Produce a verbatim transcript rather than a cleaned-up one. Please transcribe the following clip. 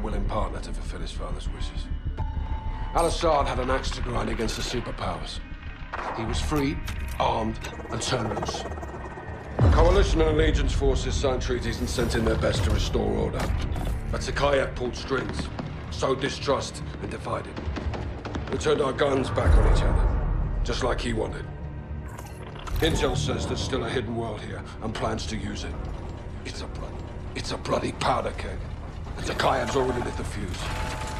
willing partner to fulfill his father's wishes. Al-Assad had an axe to grind against the superpowers. He was freed, armed, and turned loose. Coalition and Allegiance forces signed treaties and sent in their best to restore order. But Zakhaev pulled strings, sowed distrust, and divided. We turned our guns back on each other, just like he wanted. Intel says there's still a hidden world here, and plans to use it. It's a blood, it's a bloody powder keg. And Zakhaev's already lit the fuse.